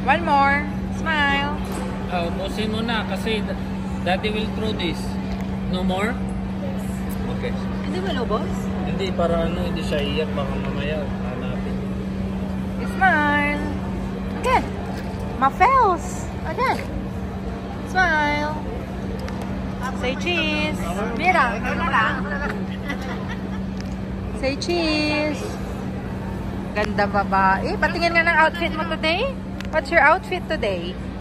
One more. Smile. Ubusin mo na kasi daddy will throw this. No more? Okay. Hindi ba lubos? Hindi, para ano, hindi siya iyak. Baka mamaya, hanapin. Smile. Again. Mafels. Again. Smile. Say cheese. Mira. Say cheese. Ganda babae. Patingin nga ng outfit mo today. What's your outfit today?